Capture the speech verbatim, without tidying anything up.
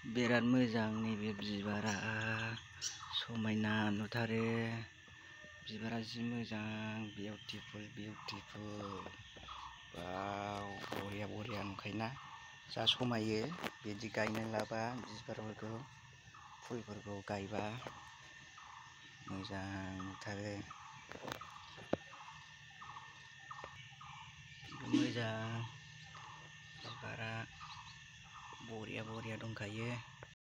बिराद मोजां नैबे बिबारा समायना नुथारो। बिबारा जि मोजां बिउटिफुल बिउटिफुल वाव बरिया बरिया नुखायोना जा समायो बिदि गायना लाबा बिबारफोरखौ फुलफोरखौ गायबा मोजां नुथारो। मोजां बिबारा बरिया बरिया दंखायो।